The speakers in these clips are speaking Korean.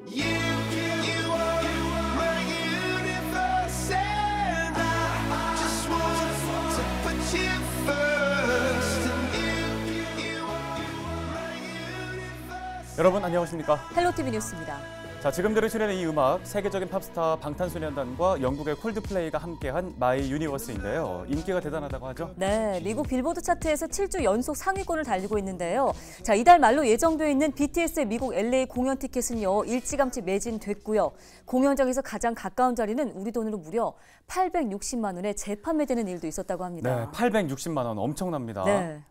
You are my universe, and I just want to put you first. And you are my universe. 여러분 안녕하십니까? 헬로티비 뉴스입니다. 자, 지금 들으시는 이 음악, 세계적인 팝스타 방탄소년단과 영국의 콜드플레이가 함께한 마이 유니버스인데요. 인기가 대단하다고 하죠? 네, 미국 빌보드 차트에서 7주 연속 상위권을 달리고 있는데요. 자, 이달 말로 예정돼 있는 BTS의 미국 LA 공연 티켓은요, 일찌감치 매진됐고요. 공연장에서 가장 가까운 자리는 우리 돈으로 무려 860만 원에 재판매되는 일도 있었다고 합니다. 네, 860만 원 엄청납니다. 네.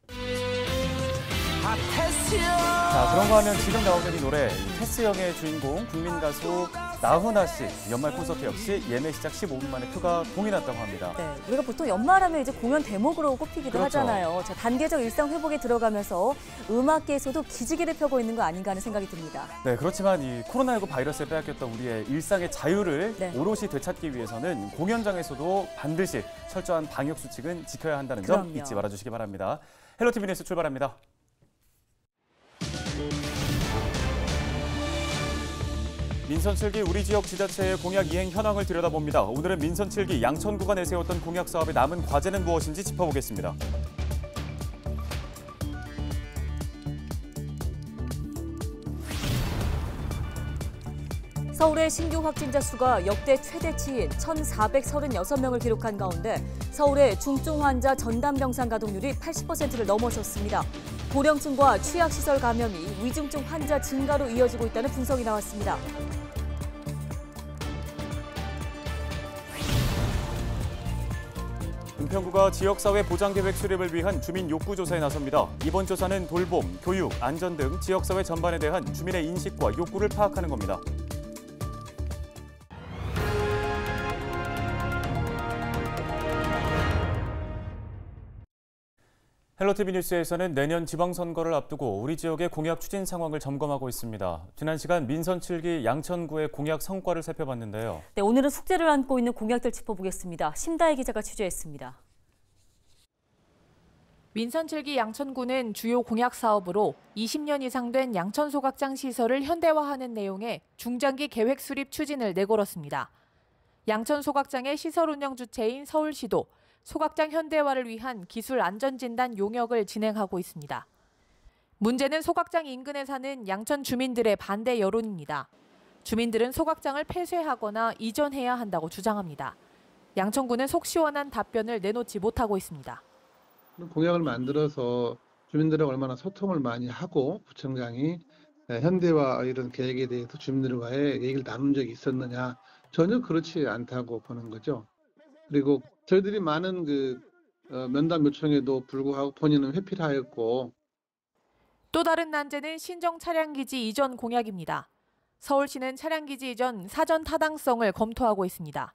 자, 그런가 하면 지금 나오는 이 노래, 테스 형의 주인공 국민 가수 나훈아 씨 연말 콘서트 역시 예매 시작 15분 만에 표가 동이 났다고 합니다. 네, 우리가 보통 연말하면 이제 공연 대목으로 꼽히기도 그렇죠. 하잖아요. 자, 단계적 일상 회복에 들어가면서 음악계에서도 기지개를 펴고 있는 거 아닌가 하는 생각이 듭니다. 네, 그렇지만 이 코로나19 바이러스에 빼앗겼던 우리의 일상의 자유를 네. 오롯이 되찾기 위해서는 공연장에서도 반드시 철저한 방역 수칙은 지켜야 한다는 점 그럼요. 잊지 말아주시기 바랍니다. 헬로티비 뉴스 출발합니다. 민선 7기 우리 지역 지자체의 공약 이행 현황을 들여다봅니다. 오늘은 민선 7기 양천구가 내세웠던 공약 사업의 남은 과제는 무엇인지 짚어보겠습니다. 서울의 신규 확진자 수가 역대 최대치인 1,436명을 기록한 가운데 서울의 중증 환자 전담 병상 가동률이 80%를 넘어섰습니다. 고령층과 취약시설 감염이 위중증 환자 증가로 이어지고 있다는 분석이 나왔습니다. 은평구가 지역사회 보장계획 수립을 위한 주민 욕구조사에 나섭니다. 이번 조사는 돌봄, 교육, 안전 등 지역사회 전반에 대한 주민의 인식과 욕구를 파악하는 겁니다. 헬로티비 뉴스에서는 내년 지방선거를 앞두고 우리 지역의 공약 추진 상황을 점검하고 있습니다. 지난 시간 민선 7기 양천구의 공약 성과를 살펴봤는데요. 네, 오늘은 숙제를 안고 있는 공약들 짚어보겠습니다. 심다혜 기자가 취재했습니다. 민선 7기 양천구는 주요 공약 사업으로 20년 이상 된 양천 소각장 시설을 현대화하는 내용의 중장기 계획 수립 추진을 내걸었습니다. 양천 소각장의 시설 운영 주체인 서울시도 소각장 현대화를 위한 기술 안전진단 용역을 진행하고 있습니다. 문제는 소각장 인근에 사는 양천 주민들의 반대 여론입니다. 주민들은 소각장을 폐쇄하거나 이전해야 한다고 주장합니다. 양천구는 속 시원한 답변을 내놓지 못하고 있습니다. 공약을 만들어서 주민들하고 얼마나 소통을 많이 하고 구청장이 현대화 이런 계획에 대해서 주민들과의 얘기를 나눈 적이 있었느냐, 전혀 그렇지 않다고 보는 거죠. 그리고 저희들이 많은 면담 요청에도 불구하고 본인은 회피를 하였고. 또 다른 난제는 신정 차량기지 이전 공약입니다. 서울시는 차량기지 이전 사전 타당성을 검토하고 있습니다.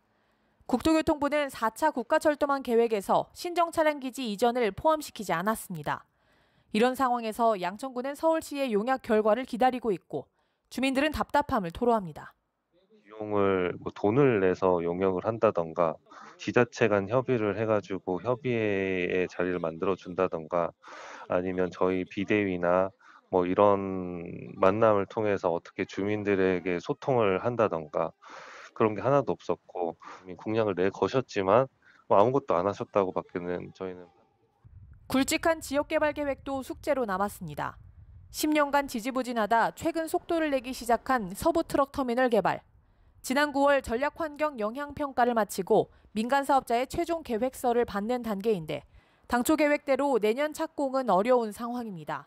국토교통부는 4차 국가철도망 계획에서 신정 차량기지 이전을 포함시키지 않았습니다. 이런 상황에서 양천구는 서울시의 용약 결과를 기다리고 있고 주민들은 답답함을 토로합니다. 비용을 돈을 내서 용역을 한다던가 지자체 간 협의를 해가지고 협의회의 자리를 만들어 준다던가 아니면 저희 비대위나 이런 만남을 통해서 어떻게 주민들에게 소통을 한다던가 그런 게 하나도 없었고 공약을 내거셨지만 아무것도 안 하셨다고 밖에는 저희는. 굵직한 지역개발 계획도 숙제로 남았습니다. 10년간 지지부진하다 최근 속도를 내기 시작한 서부트럭터미널 개발. 지난 9월 전략환경 영향평가를 마치고 민간 사업자의 최종 계획서를 받는 단계인데 당초 계획대로 내년 착공은 어려운 상황입니다.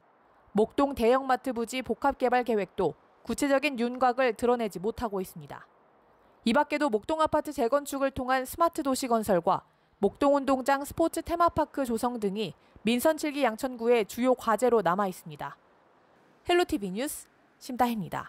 목동 대형마트 부지 복합개발 계획도 구체적인 윤곽을 드러내지 못하고 있습니다. 이 밖에도 목동 아파트 재건축을 통한 스마트 도시 건설과 목동 운동장 스포츠 테마파크 조성 등이 민선 7기 양천구의 주요 과제로 남아 있습니다. 헬로티비 뉴스 심다혜입니다.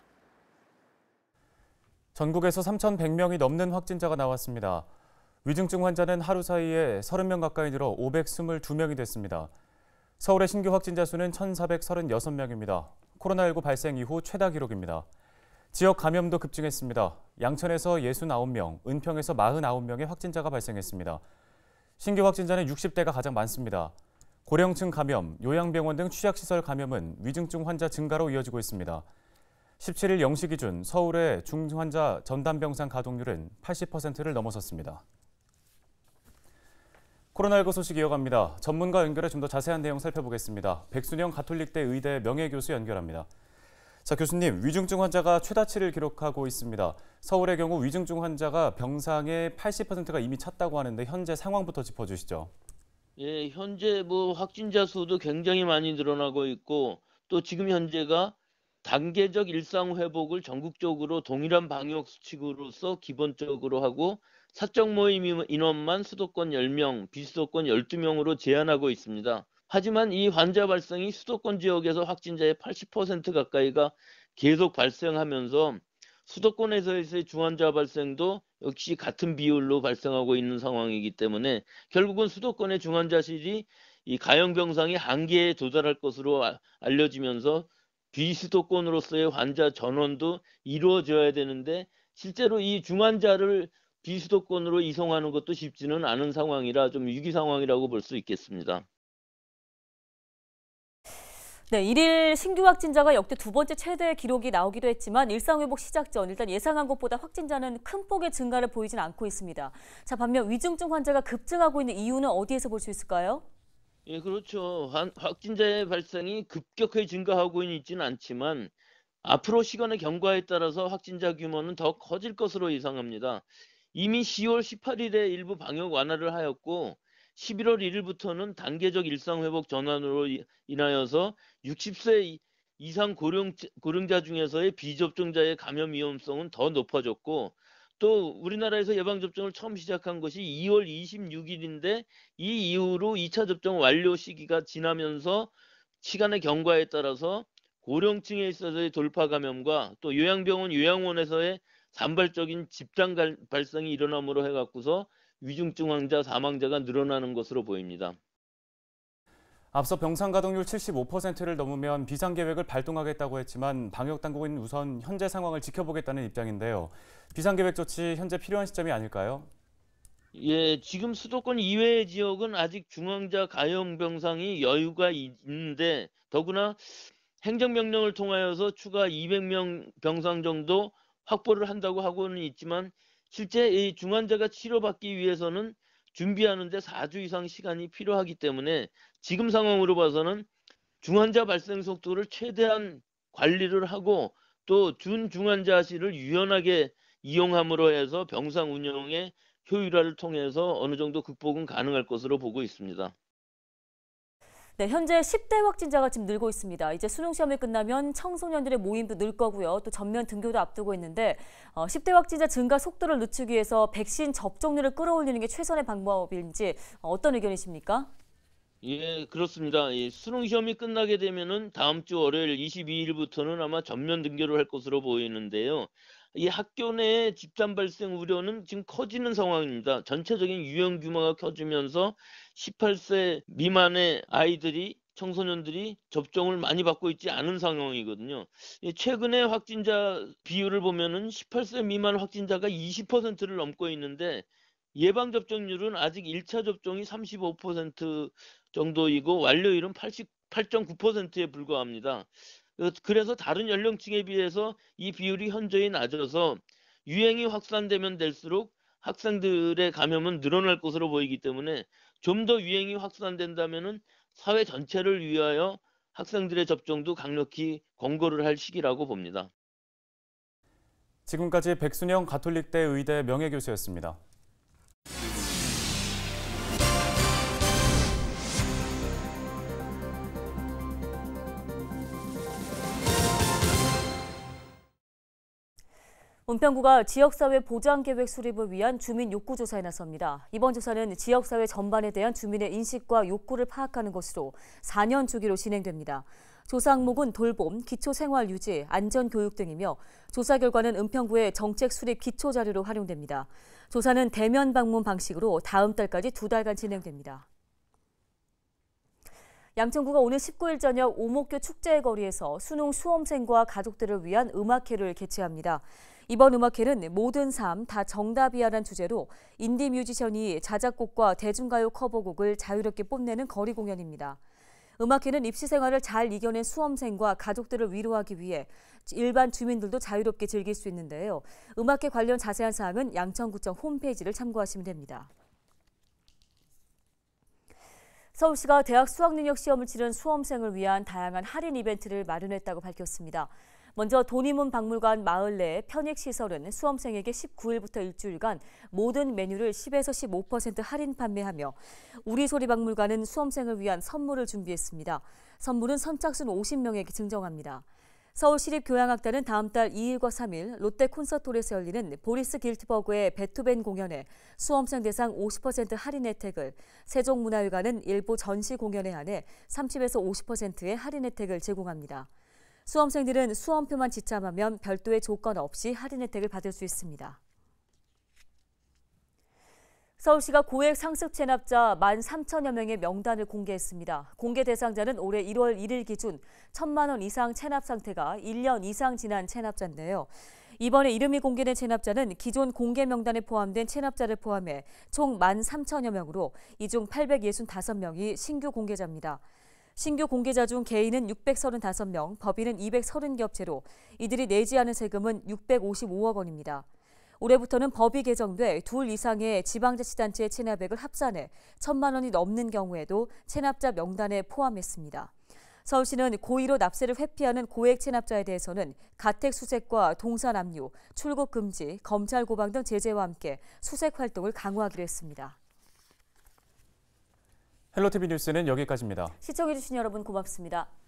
전국에서 3,100명이 넘는 확진자가 나왔습니다. 위중증 환자는 하루 사이에 30명 가까이 늘어 522명이 됐습니다. 서울의 신규 확진자 수는 1,436명입니다. 코로나19 발생 이후 최다 기록입니다. 지역 감염도 급증했습니다. 양천에서 69명, 은평에서 49명의 확진자가 발생했습니다. 신규 확진자는 60대가 가장 많습니다. 고령층 감염, 요양병원 등 취약시설 감염은 위중증 환자 증가로 이어지고 있습니다. 17일 0시 기준 서울의 중환자 전담병상 가동률은 80%를 넘어섰습니다. 코로나19 소식 이어갑니다. 전문가 연결해 좀 더 자세한 내용 살펴보겠습니다. 백순영 가톨릭대 의대 명예교수 연결합니다. 자, 교수님, 위중증 환자가 최다치를 기록하고 있습니다. 서울의 경우 위중증 환자가 병상의 80%가 이미 찼다고 하는데 현재 상황부터 짚어주시죠. 예, 현재 확진자 수도 굉장히 많이 늘어나고 있고 또 지금 현재가 단계적 일상 회복을 전국적으로 동일한 방역 수칙으로서 기본적으로 하고 사적 모임 인원만 수도권 10명, 비수도권 12명으로 제한하고 있습니다. 하지만 이 환자 발생이 수도권 지역에서 확진자의 80% 가까이가 계속 발생하면서 수도권에서의 중환자 발생도 역시 같은 비율로 발생하고 있는 상황이기 때문에 결국은 수도권의 중환자실이 이 가용병상이 한계에 도달할 것으로 알려지면서 비수도권으로서의 환자 전원도 이루어져야 되는데 실제로 이 중환자를 비수도권으로 이송하는 것도 쉽지는 않은 상황이라 좀 위기 상황이라고 볼 수 있겠습니다. 네, 1일 신규 확진자가 역대 두 번째 최대 기록이 나오기도 했지만 일상회복 시작 전 일단 예상한 것보다 확진자는 큰 폭의 증가를 보이진 않고 있습니다. 자, 반면 위중증 환자가 급증하고 있는 이유는 어디에서 볼 수 있을까요? 예, 그렇죠. 확진자의 발생이 급격하게 증가하고는 있지는 않지만 앞으로 시간의 경과에 따라서 확진자 규모는 더 커질 것으로 예상합니다. 이미 10월 18일에 일부 방역 완화를 하였고 11월 1일부터는 단계적 일상회복 전환으로 인하여서 60세 이상 고령자 중에서의 비접종자의 감염 위험성은 더 높아졌고 또 우리나라에서 예방접종을 처음 시작한 것이 2월 26일인데 이 이후로 2차 접종 완료 시기가 지나면서 시간의 경과에 따라서 고령층에 있어서의 돌파 감염과 또 요양병원, 요양원에서의 산발적인 집단 발생이 일어남으로 해갖고서 위중증 환자, 사망자가 늘어나는 것으로 보입니다. 앞서 병상 가동률 75%를 넘으면 비상계획을 발동하겠다고 했지만 방역당국은 우선 현재 상황을 지켜보겠다는 입장인데요. 비상계획 조치 현재 필요한 시점이 아닐까요? 예, 지금 수도권 이외의 지역은 아직 중환자 가용 병상이 여유가 있는데 더구나 행정명령을 통하여서 추가 200명 병상 정도 확보를 한다고 하고는 있지만 실제 이 중환자가 치료받기 위해서는 준비하는 데 4주 이상 시간이 필요하기 때문에 지금 상황으로 봐서는 중환자 발생 속도를 최대한 관리를 하고 또 준중환자실을 유연하게 이용함으로 해서 병상 운영의 효율화를 통해서 어느 정도 극복은 가능할 것으로 보고 있습니다. 네, 현재 10대 확진자가 지금 늘고 있습니다. 이제 수능 시험이 끝나면 청소년들의 모임도 늘 거고요. 또 전면 등교도 앞두고 있는데 10대 확진자 증가 속도를 늦추기 위해서 백신 접종률을 끌어올리는 게 최선의 방법인지 어떤 의견이십니까? 예, 그렇습니다. 수능 시험이 끝나게 되면은 다음 주 월요일 22일부터는 아마 전면 등교를 할 것으로 보이는데요. 이 학교 내 집단 발생 우려는 지금 커지는 상황입니다. 전체적인 유행 규모가 커지면서 18세 미만의 아이들이 청소년들이 접종을 많이 받고 있지 않은 상황이거든요. 최근에 확진자 비율을 보면은 18세 미만 확진자가 20%를 넘고 있는데 예방접종률은 아직 1차 접종이 35% 정도이고 완료율은 88.9%에 불과합니다. 그래서 다른 연령층에 비해서 이 비율이 현저히 낮아서 유행이 확산되면 될수록 학생들의 감염은 늘어날 것으로 보이기 때문에 좀 더 유행이 확산된다면은 사회 전체를 위하여 학생들의 접종도 강력히 권고를 할 시기라고 봅니다. 지금까지 백순영 가톨릭대 의대 명예교수였습니다. 은평구가 지역사회 보장계획 수립을 위한 주민 욕구조사에 나섭니다. 이번 조사는 지역사회 전반에 대한 주민의 인식과 욕구를 파악하는 것으로 4년 주기로 진행됩니다. 조사 항목은 돌봄, 기초생활유지, 안전교육 등이며 조사 결과는 은평구의 정책 수립 기초자료로 활용됩니다. 조사는 대면 방문 방식으로 다음 달까지 2달간 진행됩니다. 양천구가 오늘 19일 저녁 오목교 축제의 거리에서 수능 수험생과 가족들을 위한 음악회를 개최합니다. 이번 음악회는 모든 삶 다 정답이야라는 주제로 인디 뮤지션이 자작곡과 대중가요 커버곡을 자유롭게 뽐내는 거리 공연입니다. 음악회는 입시 생활을 잘 이겨낸 수험생과 가족들을 위로하기 위해 일반 주민들도 자유롭게 즐길 수 있는데요. 음악회 관련 자세한 사항은 양천구청 홈페이지를 참고하시면 됩니다. 서울시가 대학 수학능력 시험을 치른 수험생을 위한 다양한 할인 이벤트를 마련했다고 밝혔습니다. 먼저 도니문 박물관 마을 내 편익시설은 수험생에게 19일부터 일주일간 모든 메뉴를 10에서 15% 할인 판매하며 우리소리박물관은 수험생을 위한 선물을 준비했습니다. 선물은 선착순 50명에게 증정합니다. 서울시립교향악단은 다음 달 2일과 3일 롯데 콘서트홀에서 열리는 보리스 길트버그의 베토벤 공연에 수험생 대상 50% 할인 혜택을, 세종문화회관은 일부 전시 공연에 한해 30에서 50%의 할인 혜택을 제공합니다. 수험생들은 수험표만 지참하면 별도의 조건 없이 할인 혜택을 받을 수 있습니다. 서울시가 고액 상습 체납자 13,000여 명의 명단을 공개했습니다. 공개 대상자는 올해 1월 1일 기준 1,000만 원 이상 체납 상태가 1년 이상 지난 체납자인데요. 이번에 이름이 공개된 체납자는 기존 공개 명단에 포함된 체납자를 포함해 총 13,000여 명으로 이 중 865명이 신규 공개자입니다. 신규 공개자 중 개인은 635명, 법인은 230개 업체로 이들이 내지 않은 세금은 655억 원입니다. 올해부터는 법이 개정돼 둘 이상의 지방자치단체의 체납액을 합산해 1,000만 원이 넘는 경우에도 체납자 명단에 포함했습니다. 서울시는 고의로 납세를 회피하는 고액 체납자에 대해서는 가택 수색과 동산 압류, 출국 금지, 검찰 고방 등 제재와 함께 수색 활동을 강화하기로 했습니다. 헬로티비 뉴스는 여기까지입니다. 시청해주신 여러분 고맙습니다.